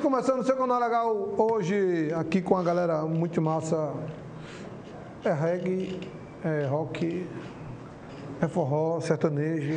começando o seu canal legal hoje aqui com a galera muito massa. É reggae, é rock, é forró, sertanejo.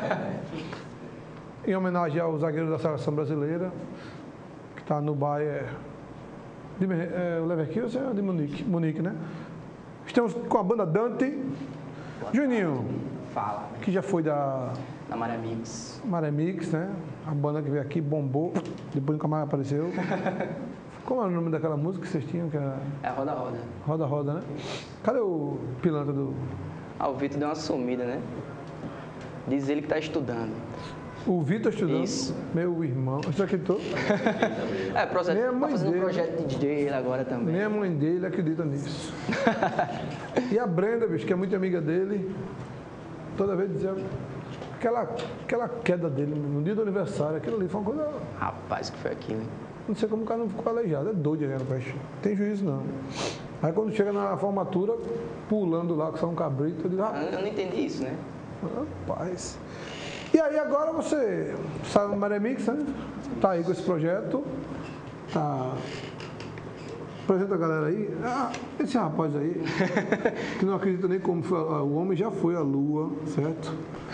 Em homenagem ao zagueiro da seleção brasileira, que está no Bayern o Leverkusen ou de Munique, né? Estamos com a banda Dante. Juninho, Fala. Que já foi da Maré Mix. Maré Mix, né? A banda que veio aqui, bombou, depois nunca mais apareceu. Como era o nome daquela música que vocês tinham? Que era... É Roda Roda. Roda Roda, né? Cadê o pilantra do... Ah, o Vitor deu uma sumida, né? Diz ele que tá estudando. O Vitor estudando? Isso. Meu irmão. Você acreditou? Tá fazendo um projeto de DJ agora também. Nem a mãe dele acredita nisso. E a Brenda, bicho, que é muito amiga dele, toda vez dizia... Aquela queda dele no dia do aniversário, aquilo ali foi uma coisa... Rapaz, que foi aquilo, hein? Não sei como o cara não ficou aleijado, é doido aquele peixe. Não tem juízo, não. Aí quando chega na formatura, pulando lá, que são um cabrito, eu digo, Eu não entendi isso, né? rapaz... E aí agora você sabe no Maré Mix, né? Tá aí com esse projeto. Tá... Apresenta a galera aí. Ah, esse rapaz aí, que não acredita nem como foi, o homem já foi à Lua, certo?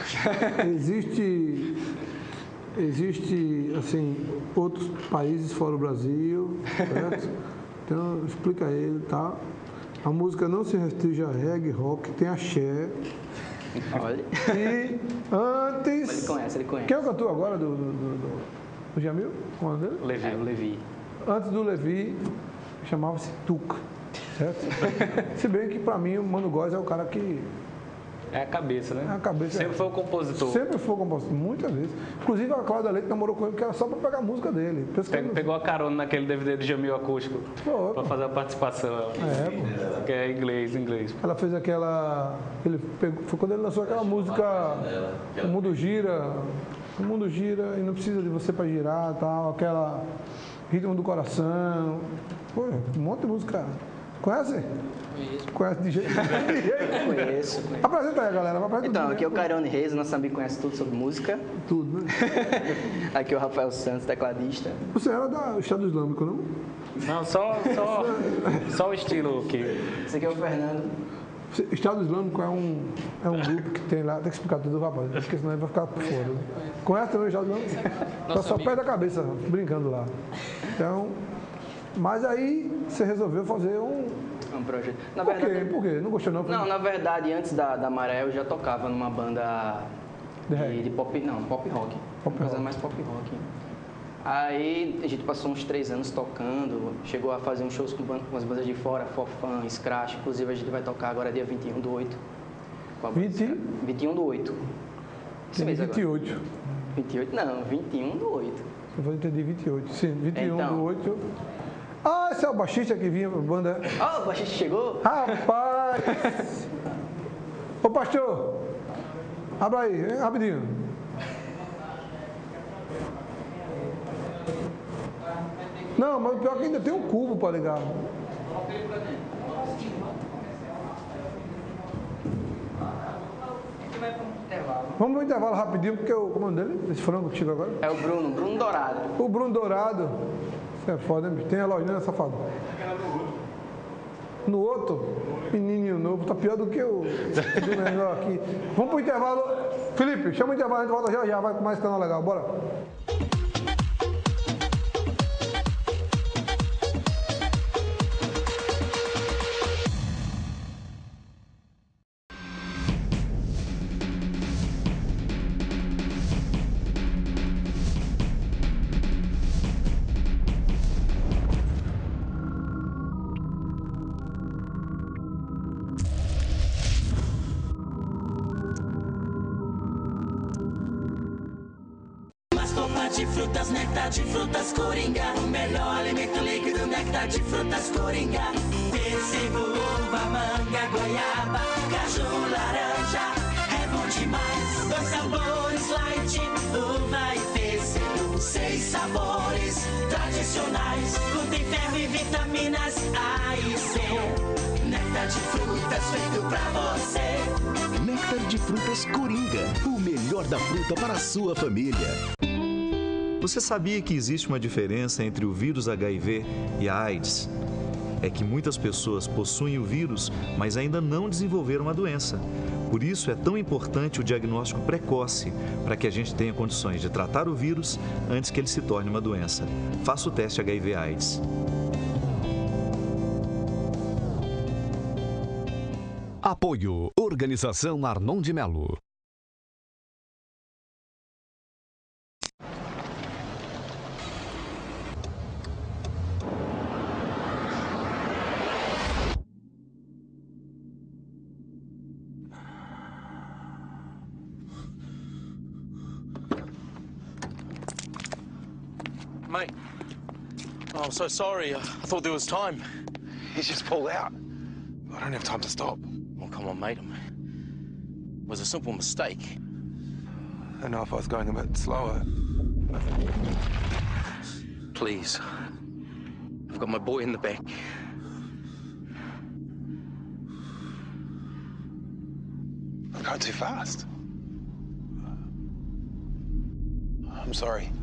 Existe, assim, outros países fora o Brasil, certo? Então, explica ele, tá? A música não se restringe a reggae, rock, tem axé. Olha. E antes... Ele conhece. Quem é o cantor agora do Jamil? Qual é o nome dele? Levi. O Levi. Antes do Levi, chamava-se Tuca, certo? Se bem que pra mim o Mano Góes é o cara que... É a cabeça, né? É a cabeça. Sempre foi o compositor. Sempre foi o compositor, muitas vezes. Inclusive a Cláudia Leite namorou com ele porque era só pra pegar a música dele. Pegou a carona naquele DVD do Jamil Acústico pra fazer a participação. Pô. Que é inglês. Ela fez aquela... Foi quando ele lançou aquela música O Mundo Gira e não precisa de você pra girar, tal, aquela Ritmo do Coração. Pô, um monte de música. Conhece? Conhece de jeito? Conheço. Apresenta aí, galera. Então, aqui é o Carione Reis, nosso amigo conhece tudo sobre música. Tudo, né? Aqui é o Rafael Santos, tecladista. Você era do Estado Islâmico, não? Não, só o estilo que... Esse aqui é o Fernando. Estado Islâmico é um grupo que tem lá, tem que explicar tudo, rapaz, porque senão ele vai ficar por fora. Conhece também o Estado Islâmico? Tá só pé da cabeça, brincando lá. Então, mas aí você resolveu fazer um projeto. Por quê? Não gostou não? Não, na verdade, antes da Maré eu já tocava numa banda de pop, não, pop rock. Fazendo mais pop rock. Aí a gente passou uns 3 anos tocando, chegou a fazer uns shows com as bandas de fora, Fofã, Scratch, inclusive a gente vai tocar agora dia 21/8. 21/8. Sim, 28. 28? Não, 21/8. Eu entendi 28. Sim, 21/8. Então. Ah, esse é o baixista que vinha pra banda. O baixista chegou? Rapaz! Ô pastor, abra aí, hein, rapidinho. Não, mas o pior é que ainda tem um cubo para ligar. Vamos pro intervalo rapidinho, porque como é o dele? Esse frango que chegou agora? É o Bruno Dourado. O Bruno Dourado. Isso é foda, hein? Tem a lojinha, safado. No outro, menininho novo, tá pior do que o do menor aqui. Vamos pro intervalo. Felipe, chama o intervalo, a gente volta já, vai com mais canal legal, bora. De frutas, néctar de frutas Coringa. O melhor alimento líquido, néctar de frutas Coringa. Pêssego, uva, manga, goiaba, caju, laranja. É bom demais. 2 sabores light, uva e pêssego. 6 sabores tradicionais. Contém ferro e vitaminas A e C. Néctar de frutas feito pra você. Néctar de frutas Coringa. O melhor da fruta para a sua família. Você sabia que existe uma diferença entre o vírus HIV e a AIDS? É que muitas pessoas possuem o vírus, mas ainda não desenvolveram a doença. Por isso é tão importante o diagnóstico precoce, para que a gente tenha condições de tratar o vírus antes que ele se torne uma doença. Faça o teste HIV/AIDS. Apoio Organização Arnon de Melo. Mate, oh, I'm so sorry. I thought there was time. He's just pulled out. I don't have time to stop. Well, come on, mate. It was a simple mistake. I don't know if I was going a bit slower. Please. I've got my boy in the back. I'm going too fast. I'm sorry.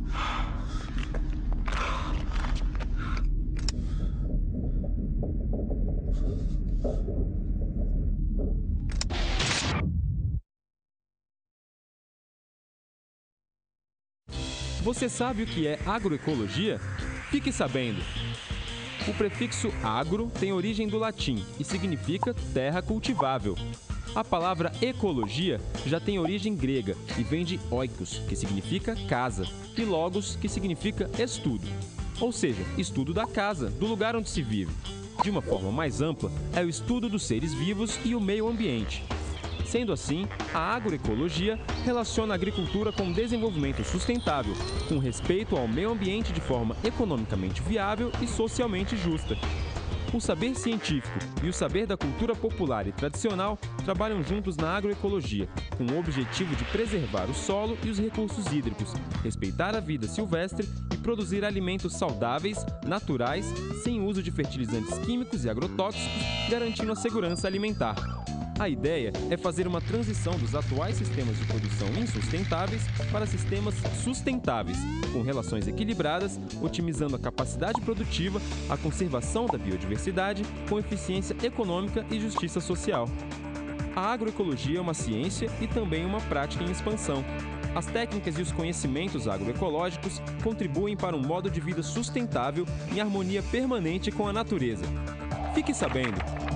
Você sabe o que é agroecologia? Fique sabendo! O prefixo agro tem origem do latim e significa terra cultivável. A palavra ecologia já tem origem grega e vem de oikos, que significa casa, e logos, que significa estudo. Ou seja, estudo da casa, do lugar onde se vive. De uma forma mais ampla, é o estudo dos seres vivos e o meio ambiente. Sendo assim, a agroecologia relaciona a agricultura com desenvolvimento sustentável, com respeito ao meio ambiente de forma economicamente viável e socialmente justa. O saber científico e o saber da cultura popular e tradicional trabalham juntos na agroecologia, com o objetivo de preservar o solo e os recursos hídricos, respeitar a vida silvestre e produzir alimentos saudáveis, naturais, sem uso de fertilizantes químicos e agrotóxicos, garantindo a segurança alimentar. A ideia é fazer uma transição dos atuais sistemas de produção insustentáveis para sistemas sustentáveis, com relações equilibradas, otimizando a capacidade produtiva, a conservação da biodiversidade, com eficiência econômica e justiça social. A agroecologia é uma ciência e também uma prática em expansão. As técnicas e os conhecimentos agroecológicos contribuem para um modo de vida sustentável em harmonia permanente com a natureza. Fique sabendo!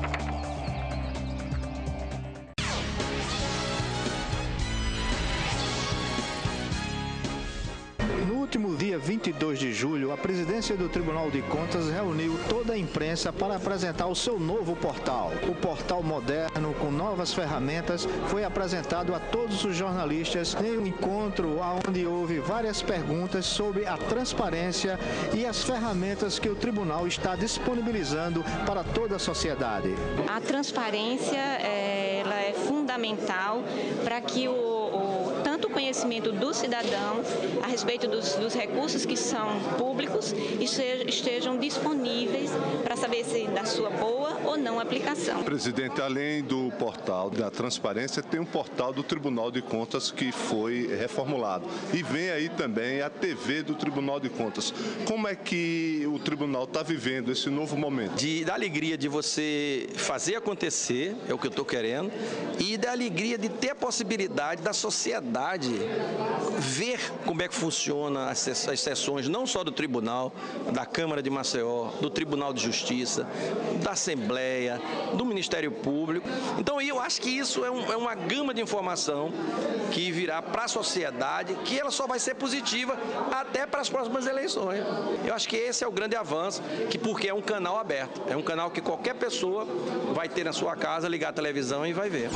No último dia 22 de julho, a presidência do Tribunal de Contas reuniu toda a imprensa para apresentar o seu novo portal. O portal moderno, com novas ferramentas, foi apresentado a todos os jornalistas em um encontro onde houve várias perguntas sobre a transparência e as ferramentas que o tribunal está disponibilizando para toda a sociedade. A transparência ela é fundamental para que tanto o conhecimento do cidadão a respeito dos recursos que são públicos estejam disponíveis para saber se da sua boa ou não aplicação. Presidente, além do portal da transparência, tem um portal do Tribunal de Contas que foi reformulado. E vem aí também a TV do Tribunal de Contas. Como é que o tribunal está vivendo esse novo momento? Da alegria de você fazer acontecer, é o que eu estou querendo, e da alegria de ter a possibilidade da sociedade ver como é que funciona as sessões, não só do Tribunal, da Câmara de Maceió, do Tribunal de Justiça, da Assembleia, do Ministério Público. Então, eu acho que isso é uma gama de informação que virá para a sociedade, que ela só vai ser positiva até para as próximas eleições. Eu acho que esse é o grande avanço, porque é um canal aberto, é um canal que qualquer pessoa vai ter na sua casa, ligar a televisão e vai ver.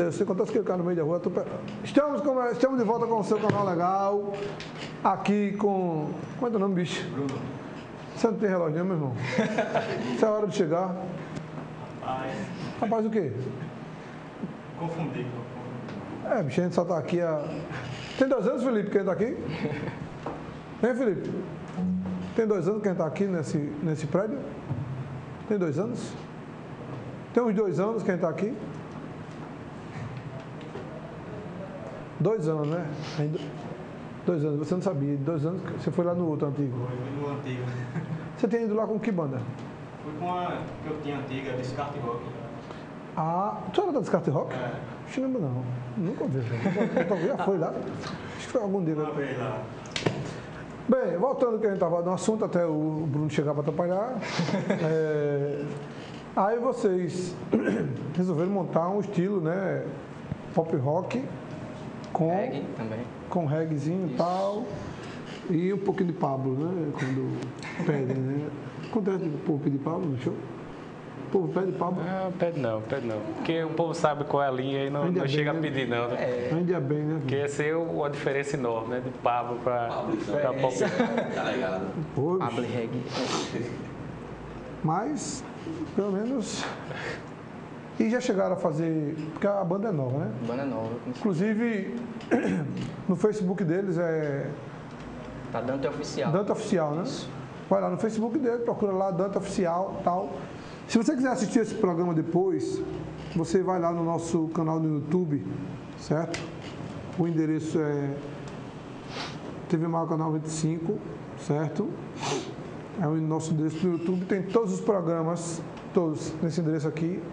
Deus, você contou que eu no meio da rua. Estamos de volta com o seu canal legal. Aqui com... Qual é o nome, bicho? Bruno. Você não tem relógio, né, meu irmão? Isso é a hora de chegar. Rapaz, o quê? Confundi. Bicho, a gente só tá aqui há... Tem 2 anos, Felipe, que a gente tá aqui? Hein, Felipe? Tem 2 anos que a gente tá aqui nesse prédio? Tem 2 anos? Tem uns 2 anos que a gente tá aqui? 2 anos, né? 2 anos, você não sabia. 2 anos, você foi lá no outro antigo? Foi no antigo. Você tem ido lá com que banda? Fui com a que eu tinha antiga, Descarte Rock. Tu era da Descarte Rock? É. Acho que lembro não. Nunca ouvi. Já foi lá? Acho que foi algum dia. Uma vez lá. Bem, voltando que a gente estava no assunto, até o Bruno chegar para atrapalhar. Aí vocês resolveram montar um estilo, né? Pop rock com reggae também. Com reggaezinho e tal. E um pouquinho de Pablo, né? Quando pedem, né? Acontece o povo pedir Pablo no show? O povo pede Pablo? Não, pede não. Porque o povo sabe qual é a linha e não chega bem, a pedir, não. Ainda bem, né? Porque ia ser uma diferença enorme, né? De Pablo para pop. Tá ligado? Pablo e reggae. Mas, pelo menos... E já chegaram a fazer... Porque a banda é nova, né? A banda é nova. Inclusive, no Facebook deles Tá Dante Oficial. Dante Oficial, né? Isso. Vai lá no Facebook dele, procura lá Dante Oficial e tal. Se você quiser assistir esse programa depois, você vai lá no nosso canal no YouTube, certo? O endereço é TV Marca 95, certo? É o nosso endereço no YouTube. Tem todos os programas, todos nesse endereço aqui.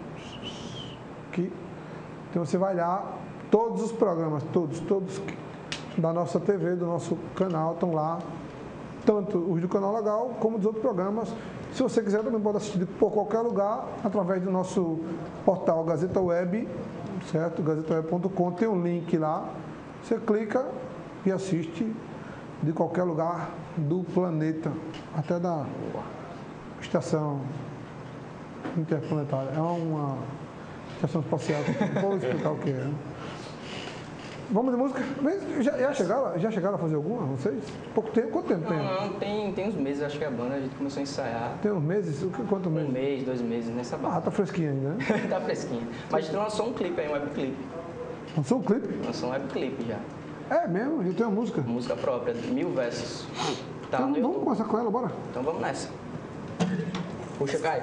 Então você vai lá, todos os programas, todos da nossa TV, do nosso canal estão lá, tanto os do Canal Legal como dos outros programas. Se você quiser, também pode assistir por qualquer lugar, através do nosso portal Gazeta Web, certo? gazetaweb.com, tem um link lá, você clica e assiste de qualquer lugar do planeta, até da estação interplanetária. É uma estação espacial, vou explicar o que é. Vamos de música? Já chegaram a fazer alguma, vocês? Pouco tempo? Quanto tempo tem? Não, tem uns meses, acho que a banda, a gente começou a ensaiar. Tem uns meses? Quanto meses? 1 mês, 2 meses, nessa banda. Tá fresquinha ainda, né? Tá fresquinha. Mas a gente lançou um clipe aí, um webclip. Lançou um clipe? Lançou um webclip já. É mesmo? Já tem uma música? Música própria, 1000 versos. Tá então vamos começar com ela, bora? Então vamos nessa. Puxa, Caio.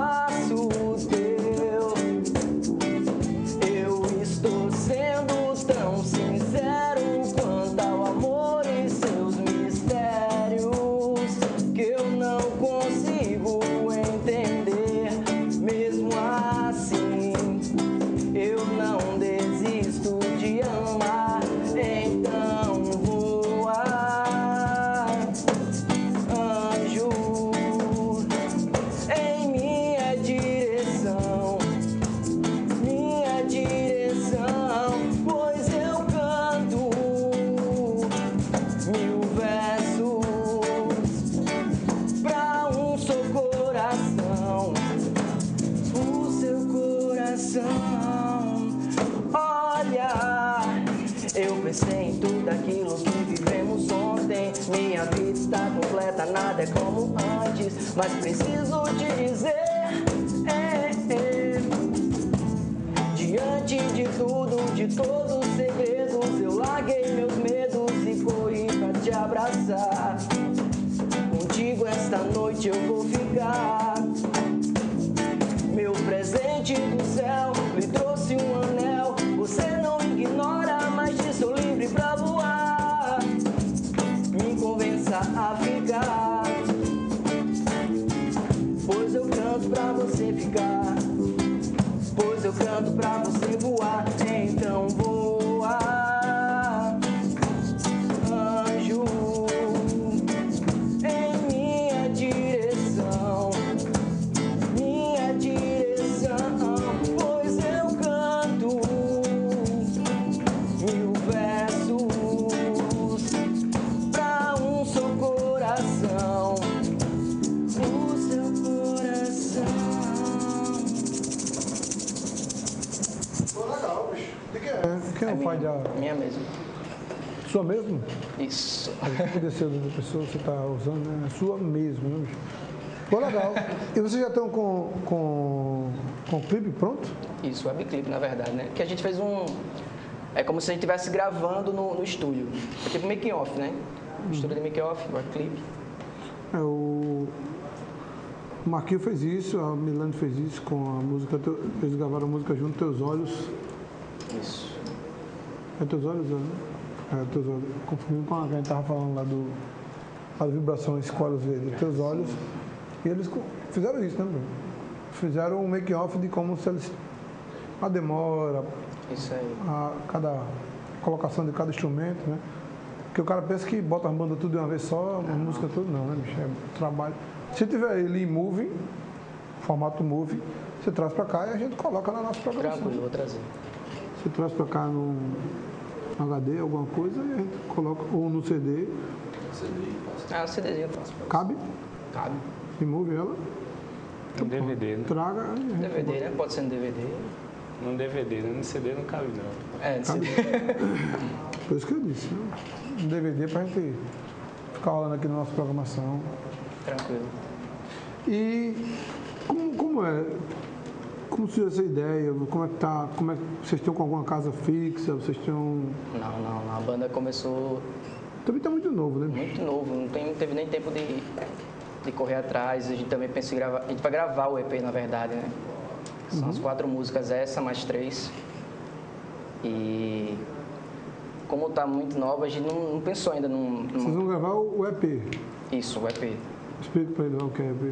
Sendo pensei em tudo aquilo que vivemos ontem. Minha vida está completa, nada é como antes. Mas preciso te dizer, diante de tudo, de todos os segredos, eu larguei meus medos e corri pra te abraçar. Contigo esta noite eu vou ficar. Meu presente do céu lhe trouxe um anel. Você não ignora, mas disso sou livre pra voar. Me convença a ficar, pois eu canto pra você ficar. Pois eu canto pra você voar. Então voa, anjo, em minha direção. Minha direção, pois eu canto 1000 versos pra um só coração. O seu coração. Legal, bicho. O que é? Quem é o pai da... Minha mesmo. Sua mesmo? Isso. A gente poder ser da pessoa que você está usando, né? É sua mesmo, né, bicho? Ficou legal. E vocês já estão com o clipe pronto? Isso, webclip, na verdade, né? Que a gente fez um... É como se a gente estivesse gravando no estúdio. É tipo making off, né? Mistura de making off, webclip. O Marquinhos fez isso, a Milane fez isso com a música. Eles gravaram a música junto, Teus Olhos. Isso. É Teus Olhos, né? É Teus Olhos. Confundindo com a que a gente estava falando lá do... As vibrações Coros Verdes, Teus Olhos. E eles fizeram isso, né, Bruno? Fizeram um make-off de como se eles... A demora, isso aí. Cada colocação de cada instrumento, né? Porque o cara pensa que bota as bandas tudo de uma vez só, a música toda, não, né, bicho? É trabalho. Se tiver ele em movie, formato movie, você traz pra cá e a gente coloca na nossa programação. Tranquilo, vou trazer. Você traz pra cá no HD, alguma coisa, e a gente coloca, ou no CD. Ah, o CDzinho eu faço. Cabe? Cabe. Remove ela. No DVD, né? Traga. DVD, né? Pode ser no DVD. No DVD, né? No CD não cabe, não. É, no cabe. CD. Por isso que eu disse, né? Um DVD pra gente ficar rolando aqui na nossa programação. Tranquilo. E como é? Como surgiu essa ideia? Como é que tá? Como é que vocês estão com alguma casa fixa? Vocês estão... Não. A banda começou... Também tá muito novo, né? Muito novo. Não teve nem tempo de correr atrás. A gente também pensa em gravar... A gente vai gravar o EP, na verdade, né? São as 4 músicas, essa mais 3. E... Como tá muito nova, a gente não pensou ainda num... Vocês vão gravar o EP? Isso, o EP. Explica pra ele lá o que é EP.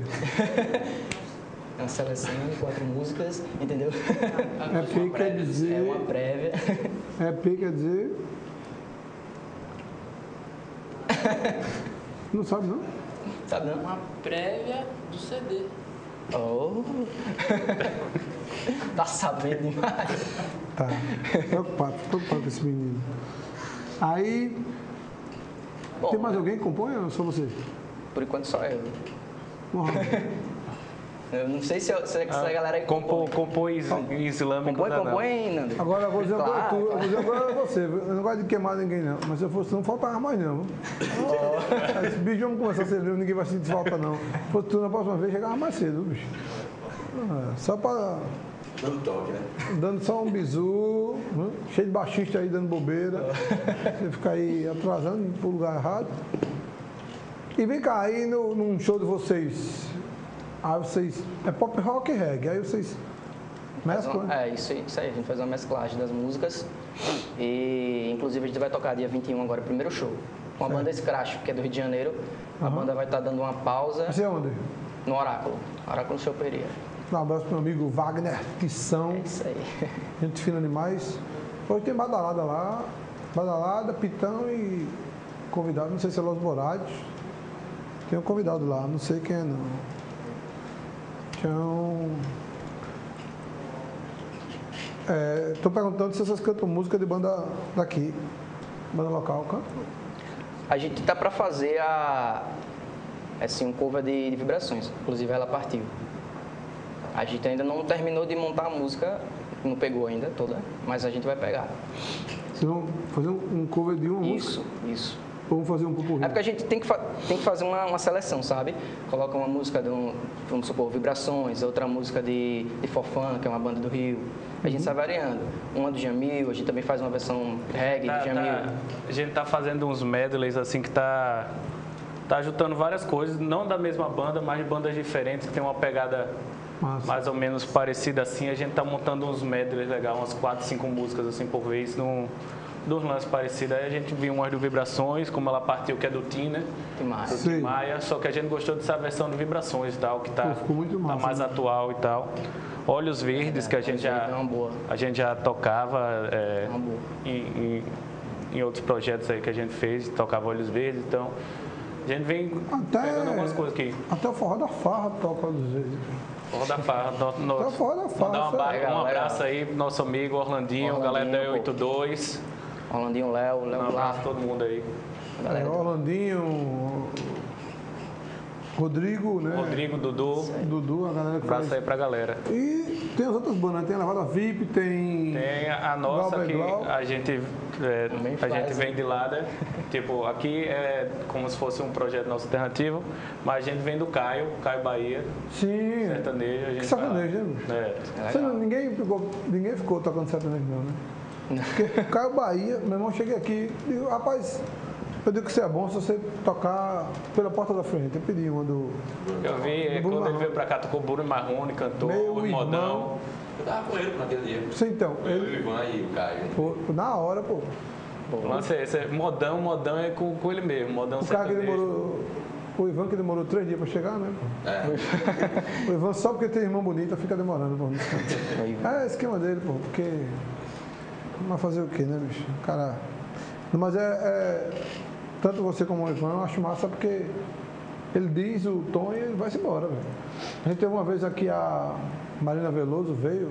É uma seleção de 4 músicas, entendeu? EP quer dizer... É uma prévia. EP quer dizer... Não sabe, não? Sabe, não? Uma prévia do CD. Oh! Tá sabendo demais. Tá. Preocupado com esse menino. Aí... Bom, tem mais alguém que compõe ou só você? Por enquanto só eu. Uhum. Eu não sei se a galera compõe islâmico. Compõe, Nando. Agora eu vou dizer claro, eu vou dizer agora você. Eu não gosto de queimar ninguém, não. Mas se eu fosse, não faltava mais, não. Esse bicho vamos começar a ser livre, ninguém vai sentir falta, não. Se fosse tu na próxima vez, chegava mais cedo, bicho. Só para... Dando toque, né? Dando só um bizu, né? Cheio de baixista aí dando bobeira. Você fica aí atrasando pro lugar errado. E vem cá, aí num show de vocês... Aí vocês... É pop rock e reggae. Aí vocês mesclam, né? É, isso aí. A gente faz uma mesclagem das músicas. E, inclusive, a gente vai tocar dia 21 agora, o primeiro show. Com a banda Scratch, que é do Rio de Janeiro. A banda vai estar dando uma pausa. Você é onde? No Oráculo. Oráculo Choperia. Um abraço pro meu amigo Wagner, que são... É isso aí. Gente fina demais. Hoje tem badalada lá. Badalada, pitão e convidado. Não sei se é Los Borados. Tem um convidado lá, não sei quem é, não. Então, estou perguntando se vocês cantam música de banda daqui, banda local, canta? A gente tá para fazer um cover de Vibrações, inclusive ela partiu. A gente ainda não terminou de montar a música, não pegou ainda toda, mas a gente vai pegar. Vocês vão fazer um cover de uma música? Isso. Ou vamos fazer um popurrí? É porque a gente tem que fazer uma seleção, sabe? Coloca uma música vamos supor, Vibrações, outra música de Forfã, que é uma banda do Rio. A gente sai variando. Uma do Jamil, a gente também faz uma versão reggae do Jamil. A gente tá fazendo uns medleys assim que tá juntando várias coisas, não da mesma banda, mas de bandas diferentes, que tem uma pegada mais ou menos parecida assim. A gente tá montando uns medleys legais, umas 4, 5 músicas assim por vez, dos lances parecidos. Aí a gente viu umas do Vibrações, como ela partiu, que é do Tim, né? Do Tim Maia, só que a gente gostou dessa versão do Vibrações e tal, que tá mais atual e tal. Olhos Verdes, que a gente já tocava em outros projetos aí que a gente fez, tocava Olhos Verdes, então a gente vem pegando algumas coisas aqui. Até o Forró da Farra toca Olhos Verdes. Forró da Farra. Mandar um abraço aí pro nosso amigo Orlandinho, galera da 82. Orlandinho, Léo um abraço todo mundo aí. Orlandinho, Rodrigo, né? Rodrigo, Dudu, a galera que abraço aí pra galera. E tem as outras bandas, tem a Levada VIP, tem a nossa que a gente vem de lá, né? Tipo, aqui é como se fosse um projeto nosso alternativo, mas a gente vem do Caio Bahia. Sim. Sertanejo. A gente sertanejo, né? Ninguém ficou tocando sertanejo não, né? Porque Caio Bahia, meu irmão, cheguei aqui e digo, rapaz, eu digo que você é bom se você tocar pela porta da frente. Eu pedi uma do... Eu vi, quando ele veio pra cá, tocou Bruno Marrone, cantou, o Modão. Eu tava com ele naquele dia. Sim, então. Eu, o Ivan e o Caio. Na hora, pô. Modão é com ele mesmo. Modão o cara que demorou... O Ivan que demorou 3 dias pra chegar, né? O Ivan só porque tem irmã bonita fica demorando, pô. É esquema dele, pô, porque... Mas fazer o quê, né, bicho? O cara... Mas tanto você como o Ivan, eu acho massa porque ele diz o tom e ele vai-se embora, velho. A gente teve uma vez aqui a Marina Veloso veio,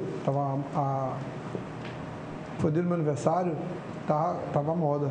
foi dia do meu aniversário, tava a moda.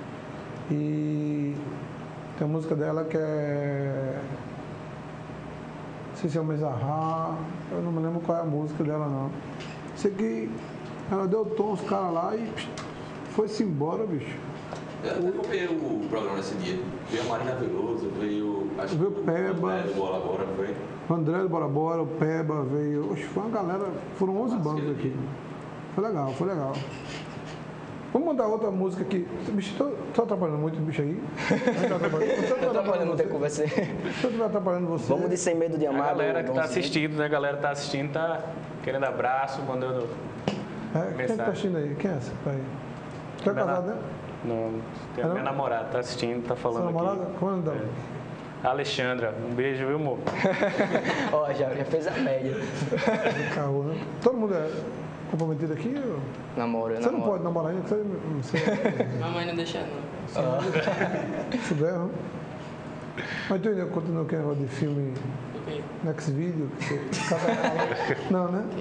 E tem uma música dela que é... Não sei se é o Mezarrá, eu não me lembro qual é a música dela, não. Sei que ela deu o tom aos caras lá e foi-se embora, bicho. Eu até acompanhei o programa nesse dia. Veio a Marina Veloso, veio o Peba. O André do Bora Bora, foi? O André do Bora Bora, o Peba veio. Oxe, foi uma galera. Foram 11 bandas aqui. Foi legal. Vamos mandar outra música aqui. Bicho, tô atrapalhando muito o bicho aí. Tô atrapalhando muito com você. Se eu estiver atrapalhando você. Vamos de Sem Medo de Amar. A galera que tá assistindo, né? A galera que tá assistindo tá querendo abraço, mandando mensagem. Quem tá assistindo aí? Quem é essa? Tu é casado, né? Não, tem a minha namorada, tá assistindo, tá falando aqui. Sua namorada? Como é o nome dela? Alexandra, um beijo, viu, amor? Ó, já fez a média. Caô, né? Todo mundo é comprometido aqui? Ou... Namoro, Você não pode namorar ainda? Mamãe não deixa, não. Se der, não. Mas tu ainda continua com negócio de filme Next Video? Não, né?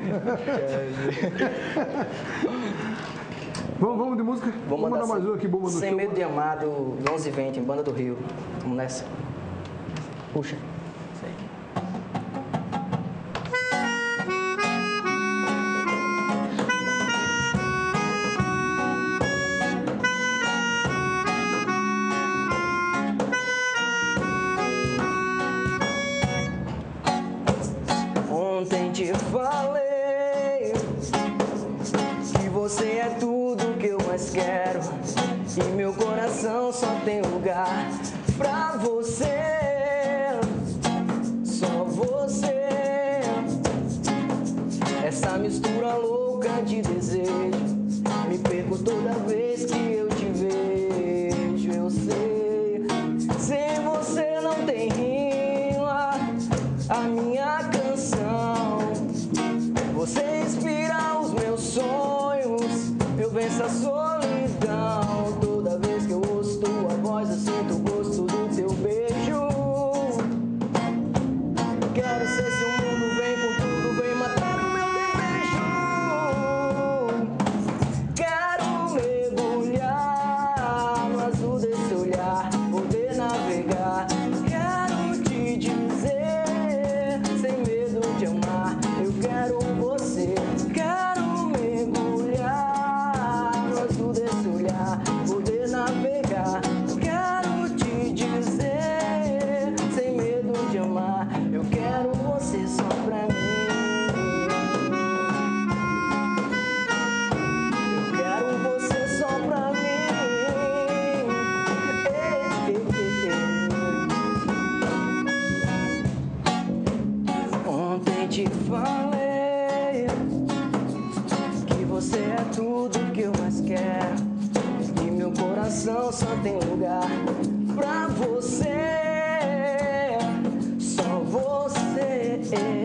Vamos de música? Vamos mandar mais uma aqui, bomba do Sem show. Medo de Amar, do 1120, Banda do Rio. Vamos nessa. Puxa. Ontem te falei que você é tudo que eu mais quero e meu coração só tem lugar pra você, só você. Essa mistura louca de desejo, me perco toda vez que eu te vejo. Eu sei, sem você não tem rima a minha canção. Você inspira os meus sonhos, eu venço a solidão. Toda vez que eu ouço tua voz, eu sinto o gosto do teu beijo. Quero ser se o mundo vem com tudo, vem matar o meu desejo. Quero mergulhar no azul desse olhar, poder navegar. Quero te dizer, sem medo de amar, eu quero você. Quero mergulhar no azul só tem lugar pra você. Só você.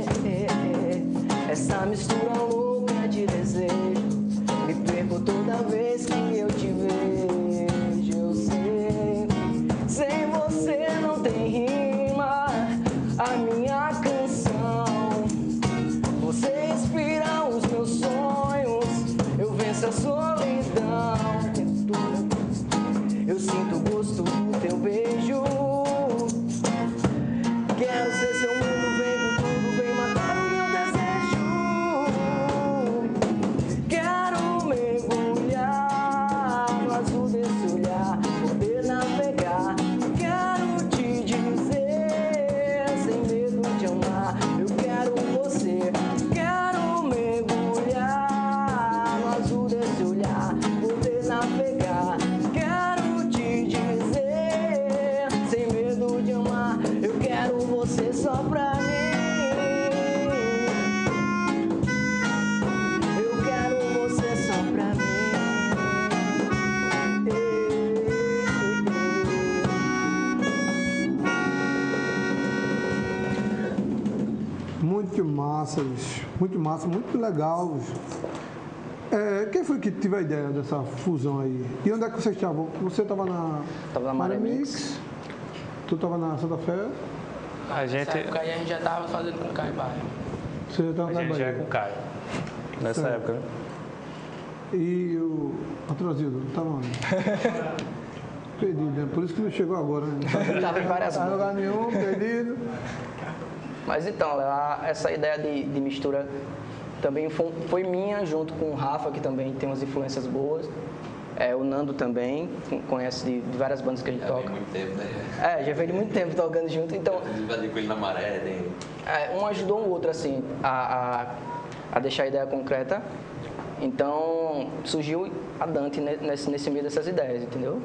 Essa mistura louca de desejo, me perco toda vez que eu te vejo. Eu sei, sem você não tem rima a minha canção. Você inspira os meus sonhos, eu venço a solidão. Eu sinto o gosto do teu beijo. Quero ser seu mundo, vem com tudo, vem matar o meu desejo. Quero mergulhar no azul desse olhar, poder navegar. Quero te dizer, sem medo de amar, eu quero você. Quero mergulhar no azul desse olhar, poder navegar. Quero te dizer, sem medo de amar, eu quero você só pra mim. Eu quero você só pra mim. Muito massa, bicho. Muito massa, muito legal, bicho. Quem foi que teve a ideia dessa fusão aí? E onde é que vocês estavam? Você estava na Maré Mix. Tu estava na Santa Fé? A gente... Nessa época aí a gente já tava fazendo com o Caio Bairro. Você já estava A na gente já é Bahia? com o Caio. Nessa Certo. época, né? E o Atrosildo, estava onde? Perdido, né? Por isso que não chegou agora, né? Tava em várias Não tá em lugar bandas. nenhum, perdido. Mas então, essa ideia de mistura também foi minha, junto com o Rafa, que também tem umas influências boas. O Nando também, conhece de várias bandas que a gente toca. Já vem muito tempo, né? Já vem de muito tempo tocando junto, então... Inclusive, com ele na Maré, tem... Um ajudou o outro, assim, a deixar a ideia concreta. Então, surgiu a Dante nesse meio dessas ideias, entendeu?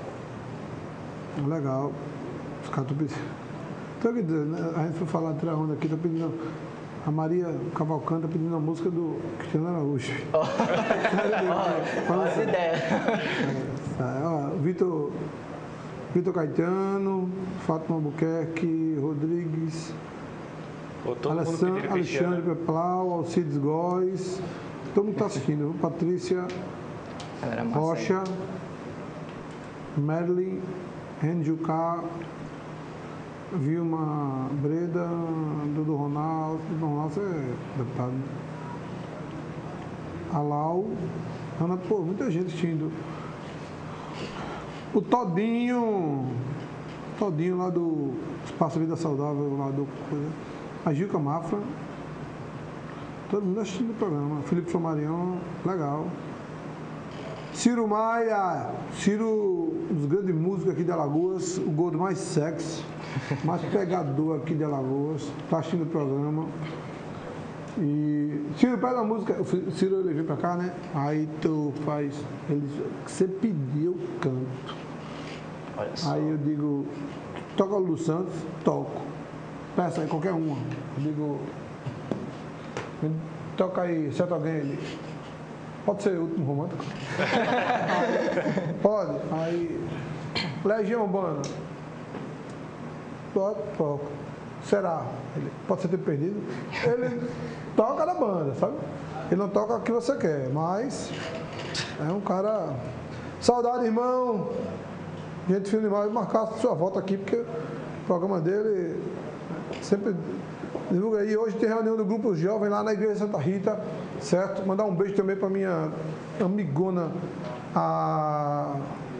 Legal. Os caras estão pedindo. Então, quer dizer, né, a gente foi falar entre a onda aqui, tá pedindo. A Maria Cavalcante tá pedindo a música do Cristiano Araújo. Faz ideia. Vitor Caetano, Fátima Albuquerque, Rodrigues, Alexandre Peplau, Alcides Góes. Todo mundo está assistindo, viu? Patrícia Rocha, Merlin, Angel K, Vilma Breda, Dudu Ronaldo é deputado. Alau, Ana, pô, muita gente assistindo. O Todinho lá do Espaço Vida Saudável, lá do a Gilca Mafra. Todo mundo assistindo o programa. Felipe Flamarion, legal. Ciro Maia, Ciro, um dos grandes músicos aqui de Alagoas, o gordo mais sexy, mais pegador aqui de Alagoas, tá assistindo o programa. E Ciro, pega a música, o Ciro ele veio pra cá, né? Aí tu faz, ele, você pediu, eu canto. Aí eu digo, toca o Lu Santos, toco. Peça aí qualquer uma. Eu digo, toca aí, certo alguém ele. Pode ser o último romântico? Pode. Aí, Legião Urbana. Pode, toca. Será? Ele, pode ser ter perdido. Ele toca na banda, sabe? Ele não toca o que você quer, mas é um cara... Saudade, irmão. Gente fina demais. Marcar sua volta aqui, porque o programa dele sempre... divulga aí. Hoje tem reunião do Grupo Jovem lá na Igreja Santa Rita, certo? Mandar um beijo também para minha amigona, a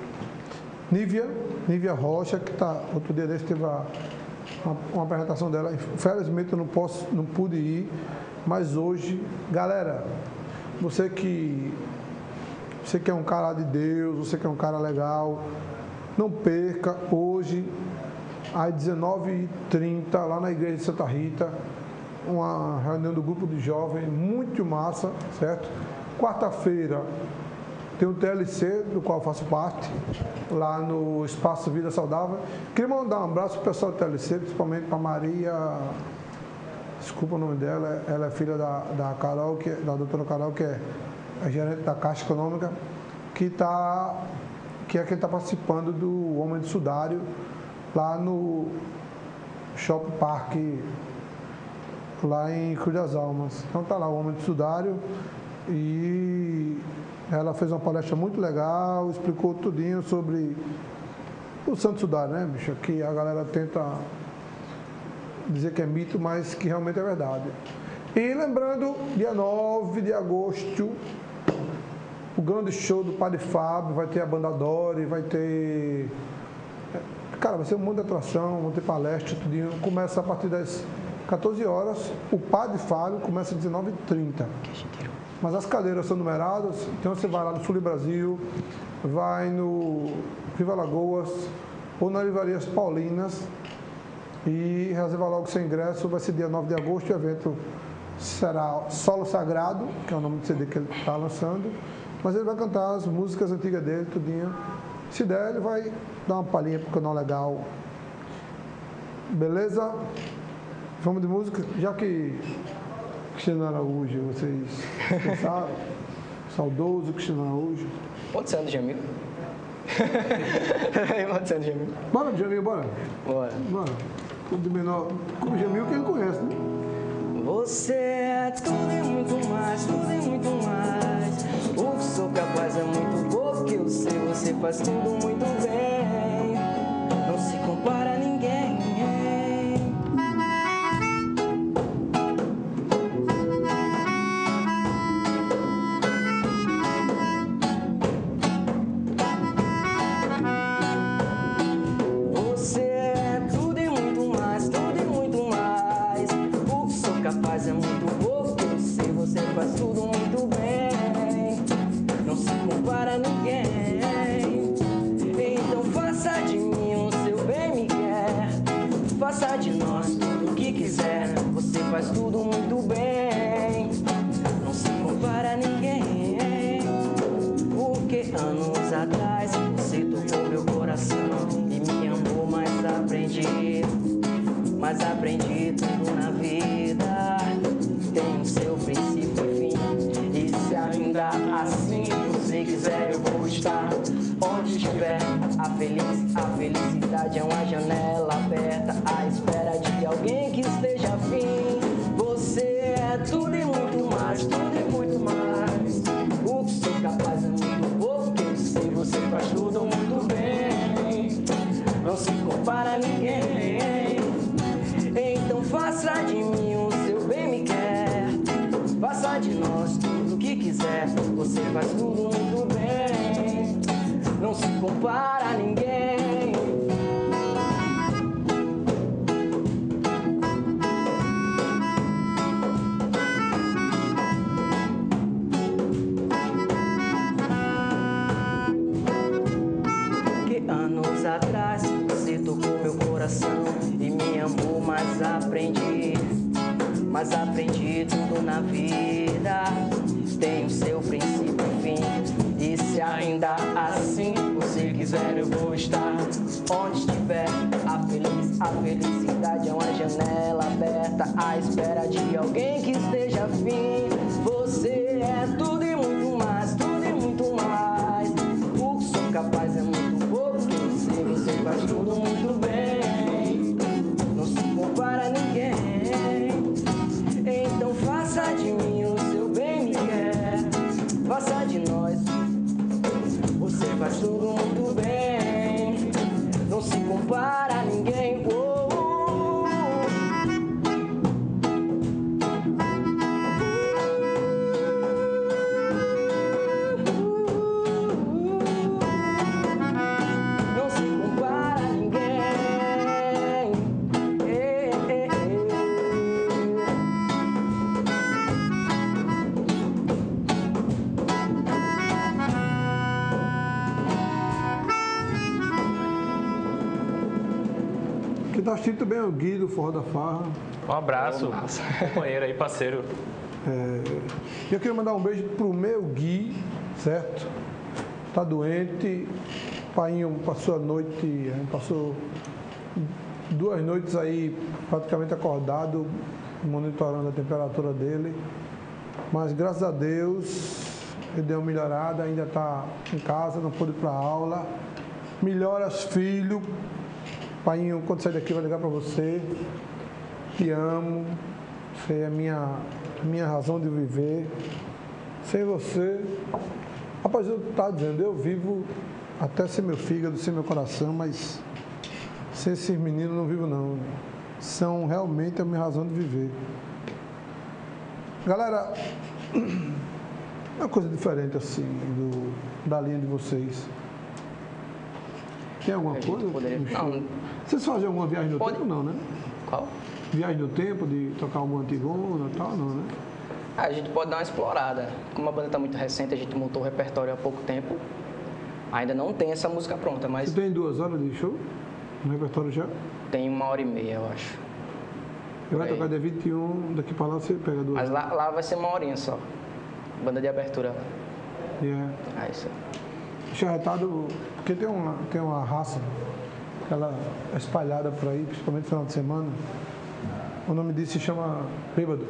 Nívia Rocha, que tá, outro dia desse teve uma apresentação dela. Infelizmente eu não pude ir, mas hoje, galera, você que é um cara de Deus, você que é um cara legal, não perca hoje, às 19h30, lá na Igreja de Santa Rita, uma reunião do grupo de jovens, muito massa, certo? Quarta-feira tem o TLC, do qual eu faço parte, lá no Espaço Vida Saudável. Queria mandar um abraço para o pessoal do TLC, principalmente para Maria, desculpa o nome dela, ela é filha da Carol, da doutora Carol, que é a gerente da Caixa Econômica, que está que é quem está participando do Homem de Sudário, lá no Shopping Park, lá em Cruz das Almas. Então está lá o Homem de Sudário e ela fez uma palestra muito legal, explicou tudinho sobre o Santo Sudário, né, bicho? Que a galera tenta dizer que é mito, mas que realmente é verdade. E lembrando, dia 9 de agosto, o grande show do Padre Fábio, vai ter a banda Dori, vai ter... Cara, vai ser um monte de atração, vão ter palestra, tudinho. Começa a partir das 14 horas, o Padre Fábio começa às 19h30. Mas as cadeiras são numeradas, então você vai lá no Sul Brasil, vai no Viva Lagoas ou na Livrarias Paulinas e reserva logo seu ingresso. Vai ser dia 9 de agosto, o evento será Solo Sagrado, que é o nome do CD que ele está lançando, mas ele vai cantar as músicas antigas dele, tudinho. Se der, ele vai dar uma palhinha pro canal legal. Beleza? Vamos de música? Já que Cristiano Araújo, vocês pensaram? Saudoso Cristiano Araújo. Pode ser do Jamil. Pode ser do Jamil. Bora, Jamil, bora. Bora. Bora. Clube de Menor. Clube Jamil, quem conhece, né? Você é tudo e muito mais, tudo e muito mais. O que sou capaz é muito pouco que eu sei. Você faz tudo muito bem. Não se compara a ninguém. Mas é muito pouco, eu sei, você faz tudo muito bem. Não se compara a ninguém. Então faça de mim o seu bem me quer. Faça de nós tudo o que quiser. Você faz tudo muito bem. Não se compara a ninguém. Porque anos atrás você tocou meu coração e me amou, mas aprendi tudo na vida. Tem o seu princípio e fim. E se ainda assim você quiser, eu vou estar onde estiver. A felicidade é uma janela aberta à espera de alguém que esteja afim. Você é tudo e muito mais, tudo e muito mais. O que sou capaz é muito pouco que eu sei. Você faz tudo muito bem. Não se compara a ninguém. Então faça de mim o seu bem me quer. Faça de nós tudo o que quiser. Você faz tudo muito bem. Não se compara a ninguém. Que anos atrás você tocou meu coração e me amou, mas aprendi tudo na vida. Tem o seu princípio e fim. E se ainda assim você quiser, eu vou estar onde estiver. A felicidade é uma janela aberta à espera de alguém que esteja afim. Você é tudo e muito mais, tudo e muito mais. O que sou capaz é muito pouco que eu sei. Você faz tudo muito bem. Não se compara a ninguém. Então faça de mim o seu bem me quer. Faça de nós. Você faz tudo muito bem. Não se compara a ninguém. Não se compara a ninguém. Quem tá assistindo também é o Gui do Forró da Farra. Um abraço, companheiro aí, parceiro. Eu queria mandar um beijo pro meu Gui, certo? Tá doente, o painho passou a noite, passou 2 noites aí praticamente acordado, monitorando a temperatura dele. Mas graças a Deus ele deu uma melhorada, ainda está em casa, não pôde ir para aula. Melhoras, filho. Painho, quando sair daqui, vai ligar para você. Te amo. Você é a minha razão de viver. Sem você... Rapaz, eu estava dizendo, eu vivo até sem meu fígado, sem meu coração, mas sem esses meninos eu não vivo, não. São realmente a minha razão de viver. Galera, é uma coisa diferente assim da linha de vocês. Tem alguma coisa? Não. Vocês fazem alguma viagem no tempo? Não, né? Qual? Viagem no tempo, de tocar alguma antigona e tal, não, né? A gente pode dar uma explorada. Como a banda está muito recente, a gente montou o repertório há pouco tempo. Ainda não tem essa música pronta, mas... Você tem 2 horas de show no repertório já? Tem 1h30, eu acho. Você vai tocar dia 21, daqui para lá você pega 2 horas. Mas lá vai ser 1h só. Banda de abertura. Yeah. É isso. Charretado, porque tem uma raça, ela é espalhada por aí, principalmente no final de semana. O nome disso se chama bêbado.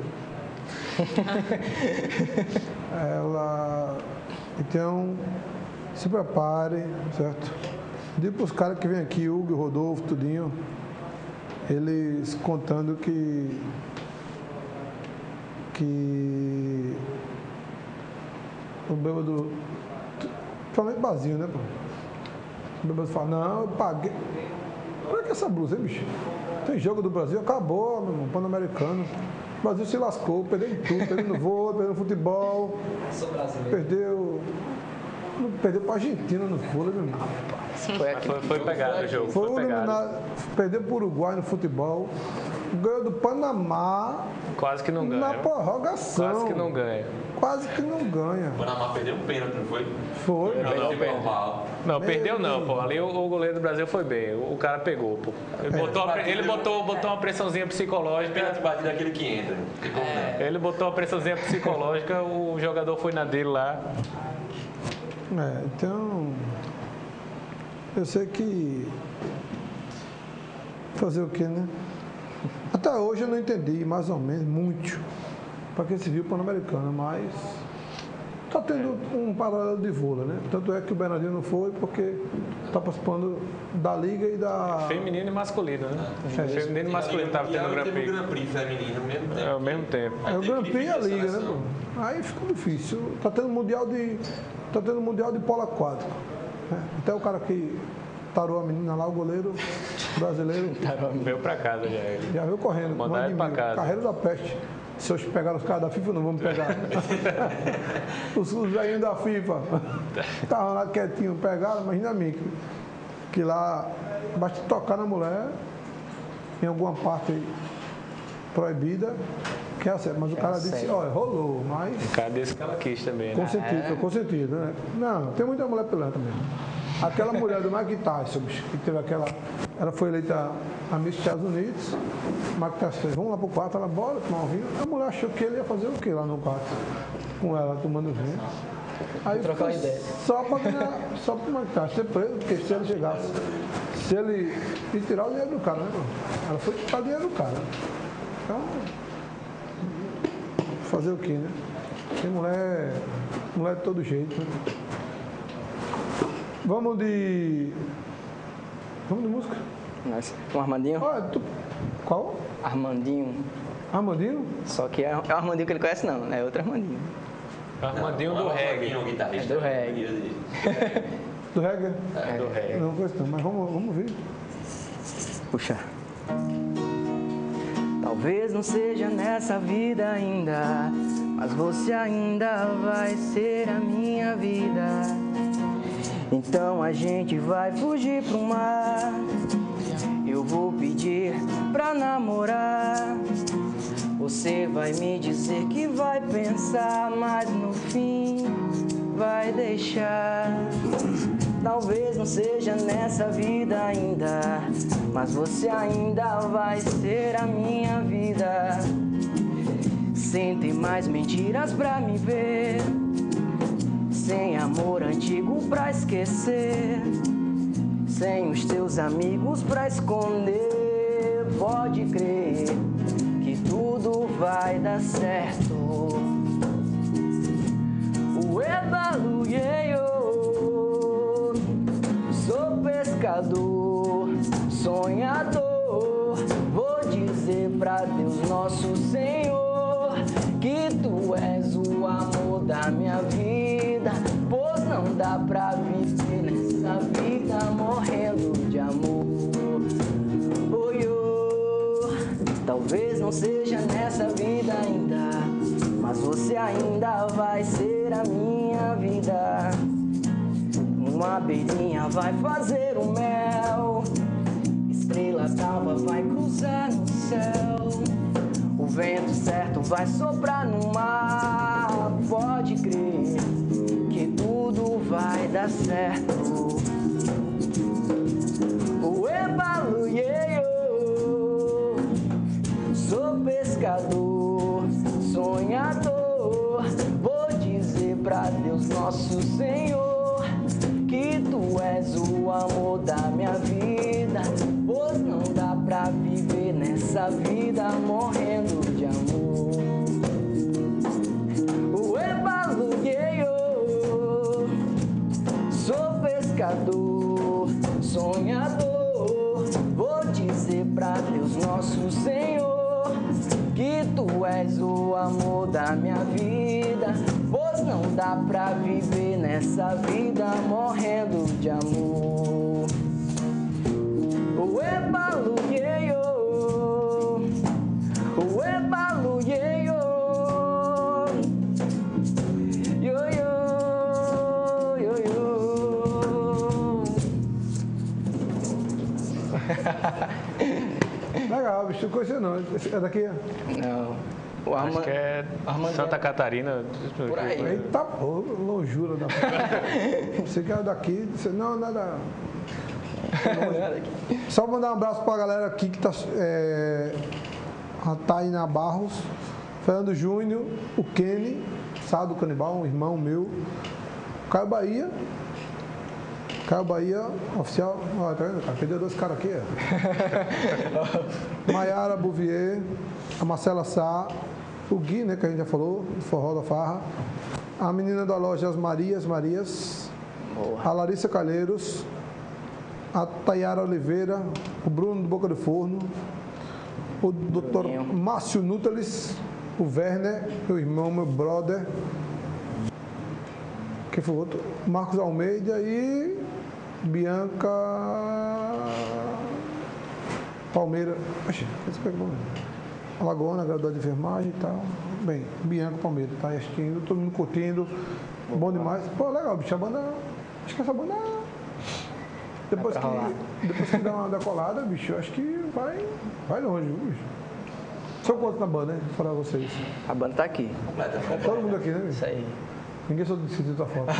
Então, se prepare, certo? Digo para os caras que vêm aqui, Hugo, Rodolfo, tudinho, eles contando que o bêbado, principalmente vazio, né, pô? O bêbado fala, não, eu paguei. Por que essa blusa, hein, bicho? Tem jogo do Brasil, acabou, meu irmão, Pan-Americano. O Brasil se lascou, perdeu em tudo, perdeu no vôlei, perdeu no futebol. Sou brasileiro. Perdeu para a Argentina no vôlei, meu irmão. Foi pegado o jogo. Foi perdeu para o Uruguai no futebol. Ganhou do Panamá. Quase que não ganha. Na prorrogação. Quase que não ganha. Quase que não ganha. O Panamá perdeu um pênalti, não foi? Foi. Não, perdeu não, pô. Ali o goleiro do Brasil foi bem. O cara pegou, pô. Ele botou uma pressãozinha psicológica. Pênalti batido daquele que entra. Ele botou uma pressãozinha psicológica, o jogador foi na dele lá. Então, eu sei que fazer o quê, né? Até hoje eu não entendi, mais ou menos, muito, para que se viu o Pan-Americano, mas está tendo um paralelo de vôlei, né? Tanto é que o Bernardinho não foi, porque está participando da Liga e da... Feminino e masculino, né? Feminino e masculino estava tendo o Grand Prix. O Grand Prix feminino ao mesmo tempo. Ao mesmo tempo. É o Grand Prix e a Liga, né, pô? Aí fica difícil. Está tendo mundial de polo aquático. Né? Até o cara que tarou a menina lá, o goleiro brasileiro. Veio para casa já. Já veio correndo. Mandaram ele para casa. Carreira da peste. Se eu pegar os caras da FIFA, não vamos pegar. os velhinhos da FIFA. Estavam lá quietinho, pegaram, imagina a mim. Que lá, basta tocar na mulher, em alguma parte proibida, que é certo. Mas o cara disse, olha, rolou, mas... O cara disse que ela quis também, né? Consentido, consentido, né? Não, tem muita mulher pilantra mesmo. Aquela mulher do Mike Tyson, que teve aquela... Ela foi eleita a Miss Estados Unidos. Mike Tyson fez, vamos lá pro quarto, ela bora tomar um vinho. A mulher achou que ele ia fazer o quê lá no quarto? Com ela tomando vinho. Aí trocar uma ideia. Só para o Mike Tyson ser preso, porque se ele chegasse, se ele ia tirar o dinheiro do cara, né, mano? Ela foi tirar o dinheiro do cara. Então, fazer o quê, né? Tem mulher de todo jeito, né? Vamos de música? Nossa, um Armandinho? Qual? Armandinho. Armandinho? Só que é o Armandinho que ele conhece, não. É outro Armandinho. Armandinho do reggae. É do reggae. Do reggae? É, do reggae. Não conheço não, mas vamos ver. Puxa. Talvez não seja nessa vida ainda, mas você ainda vai ser a minha vida. Então a gente vai fugir pro mar. Eu vou pedir pra namorar. Você vai me dizer que vai pensar, mas no fim vai deixar. Talvez não seja nessa vida ainda, mas você ainda vai ser a minha vida. Sem ter mais mentiras pra me ver, sem amor antigo pra esquecer, sem os teus amigos pra esconder. Pode crer que tudo vai dar certo. Ueba! dá pra viver nessa vida morrendo de amor. Oi, oh, talvez não seja nessa vida ainda, mas você ainda vai ser a minha vida. Uma abelhinha vai fazer o mel, estrela d'alva vai cruzar no céu, o vento certo vai soprar no mar. Pode crer que tudo vai dar certo. O ebaluieio, sou pescador, sonhador. Vou dizer pra Deus nosso Senhor que tu és o amor da minha vida, pois não dá pra viver nessa vida morrendo de amor. O ebaluieio, sou pescador, sonhador. Vou dizer pra Deus nosso Senhor que tu és o amor da minha vida, pois não dá pra viver nessa vida morrendo de amor. O ebaluieio, o ebaluieio, yo, yo, yo, yo. Legal, bicho, não conhecia não. É daqui? Não. Acho que é Santa Catarina. Por aí. Eita, pô, lonjura da Você que é daqui, você não, nada. Só mandar um abraço pra galera aqui que tá. A Taina Barros, Fernando Júnior, o Kenny, Sá do Canibal, um irmão meu, Caio Bahia. Caio Bahia, oficial. Ó, tá vendo, cara? Perdeu dois caras aqui, Maiara Bouvier, a Marcela Sá, o Gui, né, que a gente já falou, do Forró da Farra, a menina da loja As Marias, boa. A Larissa Calheiros, a Tayara Oliveira, o Bruno do Boca do Forno, o doutor Márcio Núteles, o Werner, meu irmão, meu brother, quem foi o outro? Marcos Almeida e Bianca Palmeira. Oxi, esse pegou. Alagoana, graduada de enfermagem e tal. Bem, Bianca Palmeira, tá aí assistindo, todo mundo curtindo. Bom demais. Pô, legal, bicho, a banda. Acho que essa banda. Depois que dá uma decolada, bicho, acho que vai longe, viu, bicho? São quantos na banda, né? Vou falar pra vocês. A banda tá aqui. Todo mundo aqui, né, bicho? Isso aí. Ninguém só decidiu tua foto.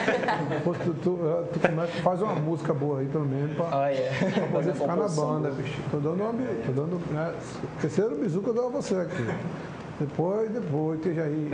Tu começa, faz uma música boa aí, pelo menos, pra poder ficar na banda, bicho. Tô dando né, terceiro bizu que eu dou a você aqui. Depois, esteja aí.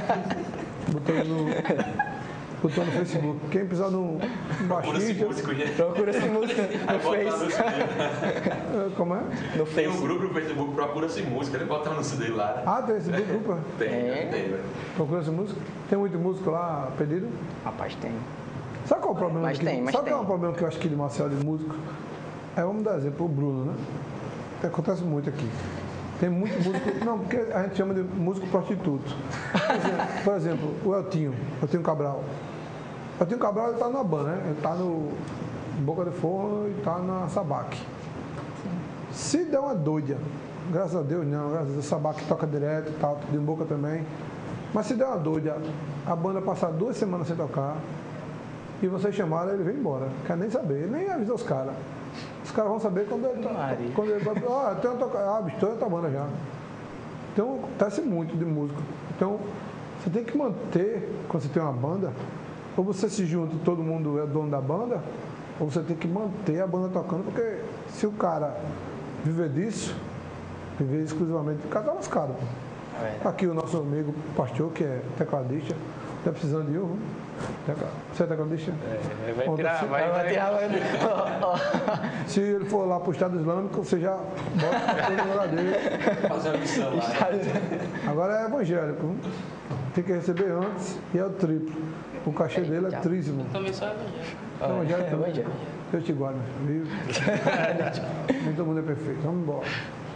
Botou no Facebook. Quem precisar no baixista... Procura-se música no Face. Como é? No Face. Tem um grupo no Facebook, Procura-se Música. Ele bota o anúncio dele lá. Ah, tem esse grupo? Tem, velho. Procura-se Música? Tem muito músico lá pedido? Rapaz, tem. Sabe qual é o problema? Mas tem. Qual é o problema que eu acho que de Marcelo de músico? Vamos dar exemplo, o Bruno, né? Acontece muito aqui. Tem muito músico, não, porque a gente chama de músico prostituto. Por exemplo, o Eltinho Cabral. O Eltinho Cabral, ele tá numa banda, né? Ele tá no Boca de Forno e tá na Sabac. Se der uma doida, graças a Deus não, graças a Deus, o Sabac toca direto e tal, de Boca também. Mas se der uma doida, a banda passar 2 semanas sem tocar e vocês chamaram, ele vem embora. Quer nem saber, ele nem avisa os caras. Os caras vão saber quando ele vai. Tem uma tocada. Bicho, tem outra banda já. Então, acontece muito de músico. Então, você tem que manter, quando você tem uma banda, ou você se junta e todo mundo é dono da banda, ou você tem que manter a banda tocando, porque se o cara viver disso, viver exclusivamente, o cara tá lascado. Aqui o nosso amigo pastor, que é tecladista, está precisando de um. Você é tecladista? Vai tirar. Se ele for lá para o Estado Islâmico, você já bota o lugar dele. Fazer uma missão lá. Agora é evangélico. Tem que receber antes e é o triplo. O cachê dele é tríssimo. Eu também sou evangélico. Evangélico. Deus te guarde, viu? Nem todo mundo é perfeito. Vamos embora.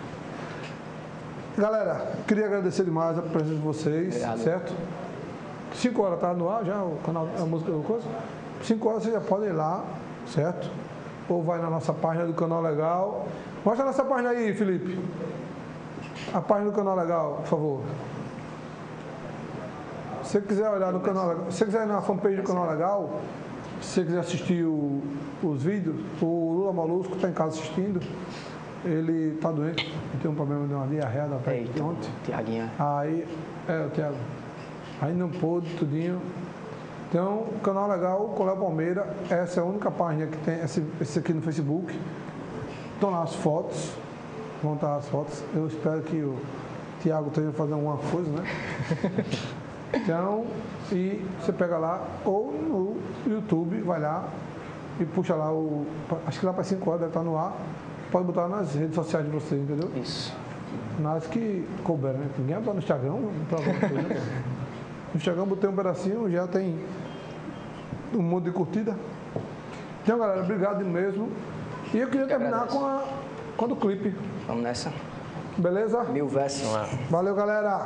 Galera, queria agradecer demais a presença de vocês, certo? 5 horas tá no ar já, o canal, a música do coisa. 5 horas vocês já podem ir lá, certo? Ou vai na nossa página do Canal Legal. Mostra a nossa página aí, Felipe. A página do Canal Legal, por favor. Se você quiser olhar no canal Legal, se você quiser ir na fanpage do Canal Legal, se você quiser assistir os vídeos, o Lula Molusco está em casa assistindo. Ele está doente, ele tem um problema de uma diarreia da pele ontem. Tiaguinho. Aí, o Tiago. Aí não pôde, tudinho. Então, o Canal Legal, Coléo Palmeira, essa é a única página que tem, esse aqui no Facebook. Estão lá as fotos, vão estar as fotos. Eu espero que o Tiago esteja fazendo alguma coisa, né? Então, e você pega lá, ou no YouTube, vai lá e puxa lá acho que lá para 5 horas deve estar no ar. Pode botar nas redes sociais de vocês, entendeu? Isso. Nas que couberam, né? Ninguém vai botar no Instagram, pra alguma coisa, né? No Instagram botei um pedacinho, já tem um monte de curtida. Então, galera, obrigado mesmo. E eu queria terminar com a do clipe. Vamos nessa. Beleza? 1000 versos. Valeu, galera.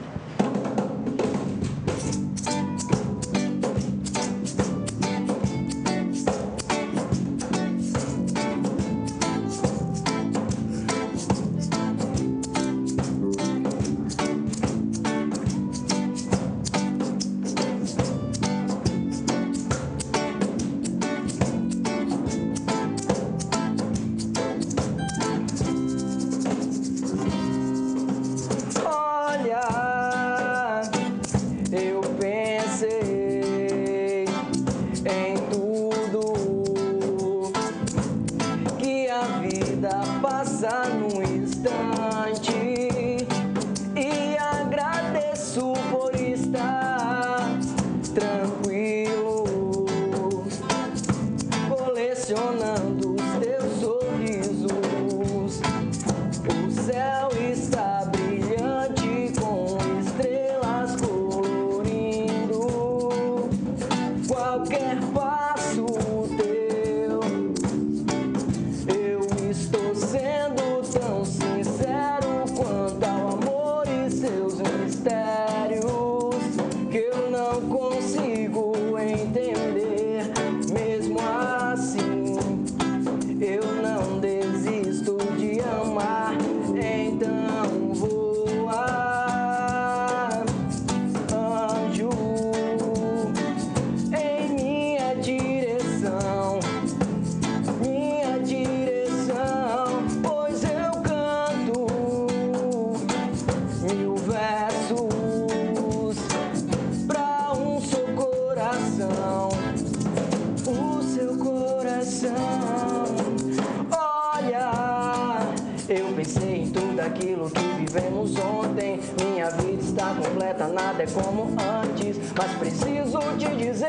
Aquilo que vivemos ontem, minha vida está completa, nada é como antes, mas preciso te dizer,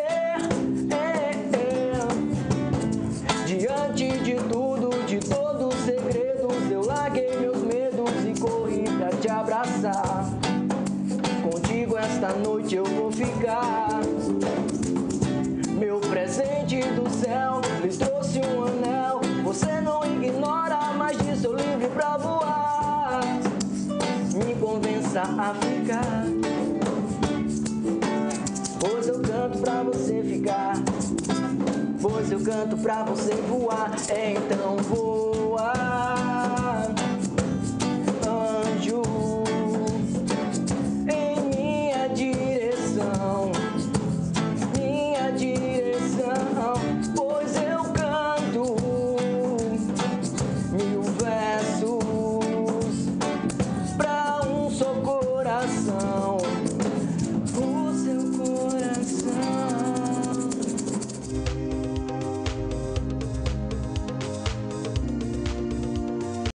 diante de tudo, de todos os segredos, eu larguei meus medos e corri pra te abraçar. Contigo esta noite eu vou ficar. Meu presente do céu lhe trouxe um anel, você não ignora, mas disso eu livre pra voar. Me convença a ficar, pois eu canto pra você ficar, pois eu canto pra você voar, então voa.